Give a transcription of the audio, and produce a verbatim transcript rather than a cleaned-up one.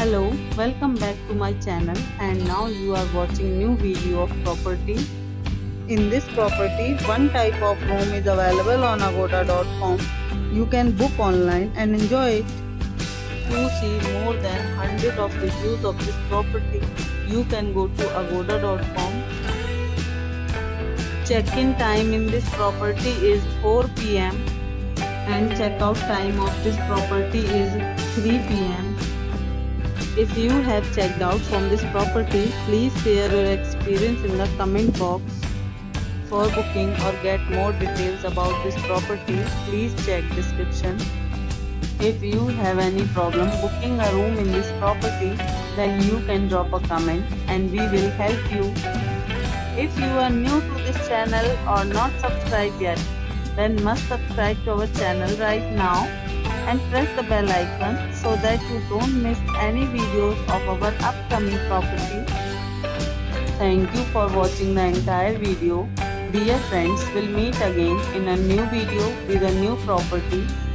Hello, welcome back to my channel, and now you are watching new video of property. In this property, one type of room is available on agoda dot com. You can book online and enjoy it. To see more than one hundred of reviews of this property, you can go to agoda dot com. Check-in time in this property is four p m and check-out time of this property is three p m If you have checked out from this property, please share your experience in the comment box. For booking or get more details about this property, please check description. If you have any problem booking a room in this property, then you can drop a comment and we will help you. If you are new to this channel or not subscribed yet, then must subscribe to our channel right now and press the bell icon so that you don't miss any videos of our upcoming property. Thank you for watching the entire video. Dear friends, we'll meet again in a new video with a new property.